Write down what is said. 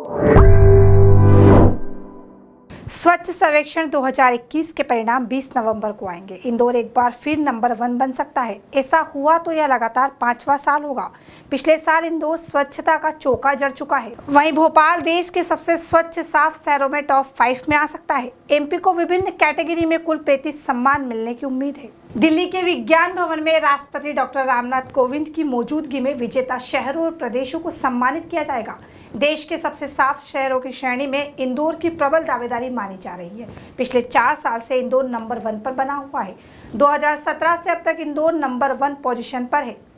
स्वच्छ सर्वेक्षण 2021 के परिणाम 20 नवंबर को आएंगे। इंदौर एक बार फिर नंबर 1 बन सकता है। ऐसा हुआ तो यह लगातार 5वां साल होगा। पिछले साल इंदौर स्वच्छता का चौका जड़ चुका है। वहीं भोपाल देश के सबसे स्वच्छ साफ शहरों में टॉप 5 में आ सकता है। एमपी को विभिन्न कैटेगरी में कुल 35 सम्मान मिलने की उम्मीद है। दिल्ली के विज्ञान भवन में राष्ट्रपति डॉक्टर रामनाथ कोविंद की मौजूदगी में विजेता शहरों और प्रदेशों को सम्मानित किया जाएगा। देश के सबसे साफ शहरों की श्रेणी में इंदौर की प्रबल दावेदारी मानी जा रही है। पिछले 4 साल से इंदौर नंबर 1 पर बना हुआ है। 2017 से अब तक इंदौर नंबर 1 पोजीशन पर है।